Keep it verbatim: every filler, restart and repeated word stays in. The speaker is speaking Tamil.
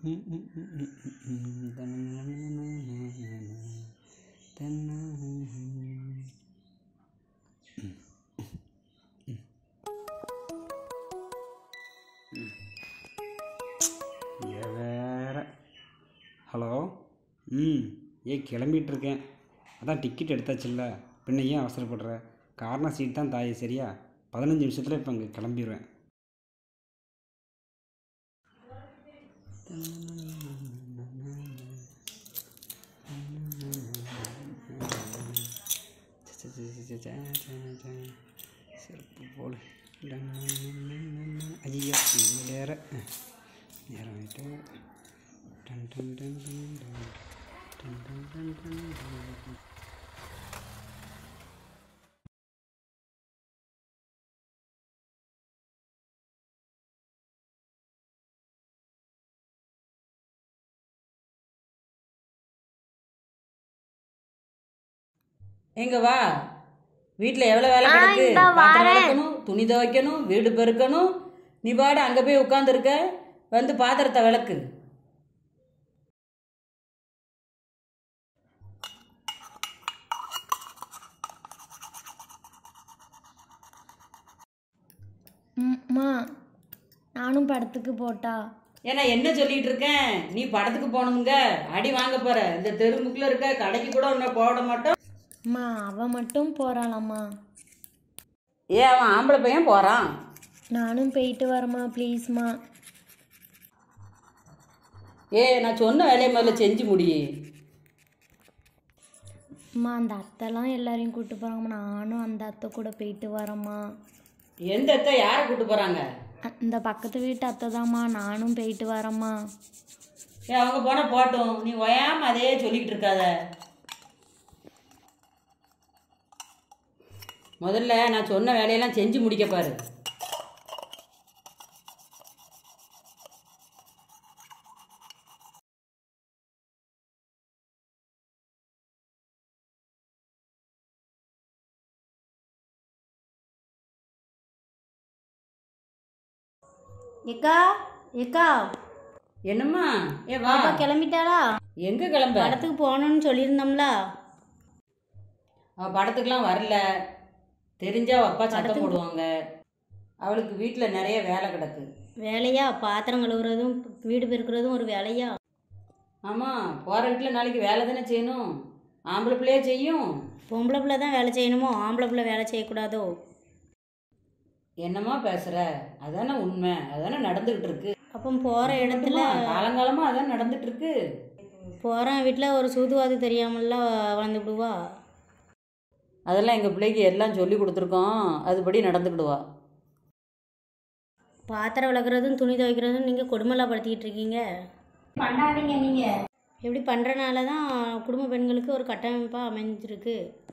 வேற ஹலோ. ம் ஏ கிளம்பிகிட்ருக்கேன். அதான் டிக்கெட் எடுத்தாச்சுல்ல, பின்ன ஏன் அவசரப்படுற? கார்னர் சீட் தான் தாயே, சரியா? பதினஞ்சு நிமிஷத்தில் இப்போ அங்கே கிளம்பிடுவேன். சிறப்பு போல ஐயா வேற நேரம் ஆகிட்டு. டன் டன் டன் டன் டன் டன் டன் டன் டன். எங்க வா, வீட்டில் எவ்வளோ வேலை கிடக்கு. பாத்திரம் விளக்கணும், துணி துவைக்கணும், வீடு பெருக்கணும். நீ பாடு அங்கே போய் உட்காந்துருக்க. வந்து பாத்திரத்தை விளக்கு. அம்மா நானும் படத்துக்கு போட்டா. ஏன்னா என்ன சொல்லிட்டு இருக்கேன், நீ படத்துக்கு போகணுங்க, அடி வாங்க போற. இந்த தெருமுக்கில் இருக்க கடைக்கு கூட ஒன்று போட மாட்டோம். அம்மா அவன் மட்டும் போகிறாளம்மா. ஏன் அவன் ஆம்பளை பையன் போகிறான். நானும் போயிட்டு வரமா ப்ளீஸ்மா. ஏ நான் சொன்ன வேலையை முதல்ல செஞ்சு முடியே. அம்மா அந்த அத்தைலாம் எல்லாரையும் கூப்பிட்டு போகிறாங்கம்மா, நானும் அந்த அத்தை கூட போயிட்டு வரேம்மா. எந்த அத்தை, யாரை கூப்பிட்டு போகிறாங்க? இந்த பக்கத்து வீட்டு அத்தை தாம்மா, நானும் போயிட்டு வரேம்மா. ஏ அவங்க போனால் போட்டோம், நீ ஓயாம அதே சொல்லிக்கிட்டு இருக்காத. முதல்ல நான் சொன்ன வேலையெல்லாம் செஞ்சு முடிக்க பாரு. ஏக்கா ஏக்கா என்னம்மா? ஏ வா. பாப்பா கிளம்பிட்டாளா? எங்கே கிளம்ப? படத்துக்கு போகணுன்னு சொல்லியிருந்தோம்ல. அவள் படத்துக்கெலாம் வரல. தெரிஞ்சா அப்பா சத்தம் போடுவாங்க. அவளுக்கு வீட்டில் நிறைய வேலை கிடக்கு. வேலையா? பாத்திரம் கழுவுறதும் வீடு பெருக்கிறதும் ஒரு வேலையா? ஆமாம், போகிற வீட்டில் நாளைக்கு வேலை தானே செய்யணும். ஆம்பளை பிள்ளையே செய்யும். பொம்பளை பிள்ளை தான் வேலை செய்யணுமோ, ஆம்பளை பிள்ளை வேலை செய்யக்கூடாதோ? என்னம்மா பேசுகிற? அதானே உண்மை, அதானே நடந்துக்கிட்டு இருக்கு. அப்போ போகிற இடத்துல காலங்காலமாக அதான் நடந்துட்டு இருக்கு. போகிற வீட்டில் ஒரு சூதுவாது தெரியாமல வளர்ந்து விடுவா. அதெல்லாம் எங்கள் பிள்ளைக்கு எல்லாம் சொல்லி கொடுத்துருக்கோம், அதுபடி நடந்துக்கிடுவா. பாத்திரம் விளக்குறதும் துணி துவைக்கிறதும் நீங்கள் கொடுமைலாம் படுத்திக்கிட்டு இருக்கீங்க. பண்ணாதீங்க. நீங்கள் எப்படி பண்ணுறனால தான் குடும்ப பெண்களுக்கு ஒரு கட்டமைப்பாக அமைஞ்சிருக்கு.